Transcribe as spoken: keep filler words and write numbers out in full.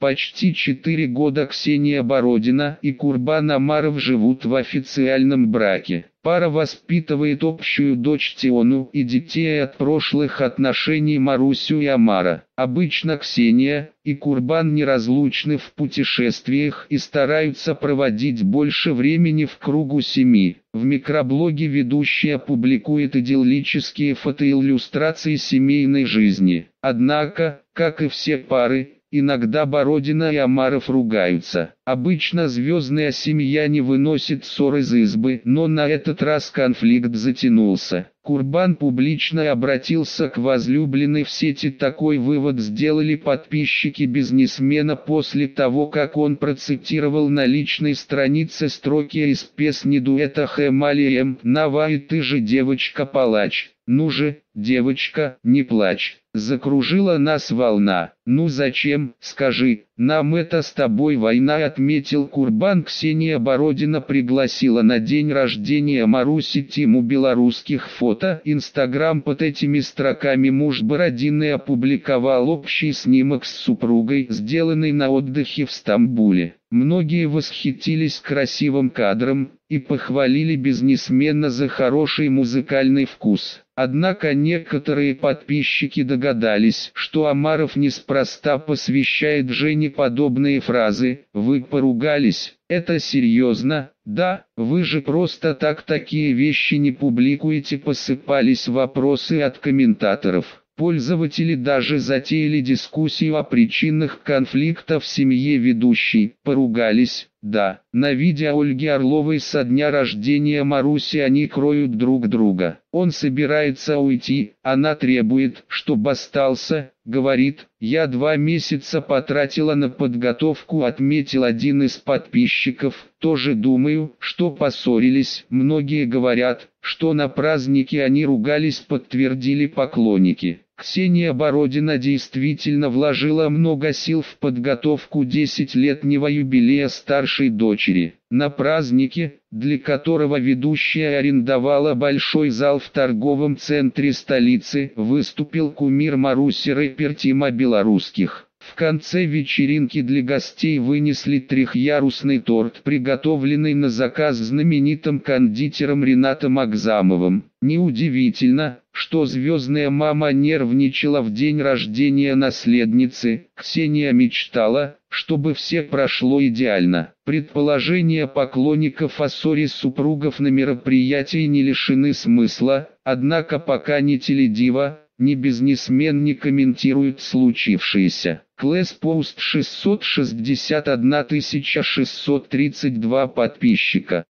Почти четыре года Ксения Бородина и Курбан Омаров живут в официальном браке. Пара воспитывает общую дочь Тиону и детей от прошлых отношений Марусю и Омара. Обычно Ксения и Курбан неразлучны в путешествиях и стараются проводить больше времени в кругу семьи. В микроблоге ведущая публикует идиллические фотоиллюстрации семейной жизни. Однако, как и все пары, иногда Бородина и Омаров ругаются. Обычно звездная семья не выносит ссор из избы, но на этот раз конфликт затянулся. Курбан публично обратился к возлюбленной в сети. Такой вывод сделали подписчики бизнесмена после того, как он процитировал на личной странице строки из песни дуэта Хэмалием: «Навай, ты же девочка-палач, ну же, девочка, не плачь». Закружила нас волна. «Ну зачем, скажи, нам это с тобой война», отметил Курбан. Ксения Бородина пригласила на день рождения Маруси Тиму белорусских фото. Инстаграм. Под этими строками муж Бородиной опубликовал общий снимок с супругой, сделанный на отдыхе в Стамбуле. Многие восхитились красивым кадром и похвалили бизнесмена за хороший музыкальный вкус. Однако некоторые подписчики догадались, что Омаров неспроста посвящает Жене подобные фразы: «Вы поругались? Это серьезно? Да, вы же просто так такие вещи не публикуете», посыпались вопросы от комментаторов. Пользователи даже затеяли дискуссию о причинах конфликта в семье ведущей. Поругались, да. На видео Ольги Орловой со дня рождения Маруси они кроют друг друга. Он собирается уйти, она требует, чтобы остался, говорит: «Я два месяца потратила на подготовку», отметил один из подписчиков. «Тоже думаю, что поссорились. Многие говорят, что на празднике они ругались», подтвердили поклонники. Ксения Бородина действительно вложила много сил в подготовку десятилетнего юбилея старшей дочери. На празднике, для которого ведущая арендовала большой зал в торговом центре столицы, выступил кумир Маруси, рэпер Тима Белорусских. В конце вечеринки для гостей вынесли трехъярусный торт, приготовленный на заказ знаменитым кондитером Ринатом Агзамовым. Неудивительно, что звездная мама нервничала в день рождения наследницы. Ксения мечтала, чтобы все прошло идеально. Предположения поклонников о ссоре супругов на мероприятии не лишены смысла, однако пока ни теледива, ни бизнесмен не комментируют случившееся. Клэс-пост шестьсот шестьдесят одна тысяча шестьсот тридцать два подписчика.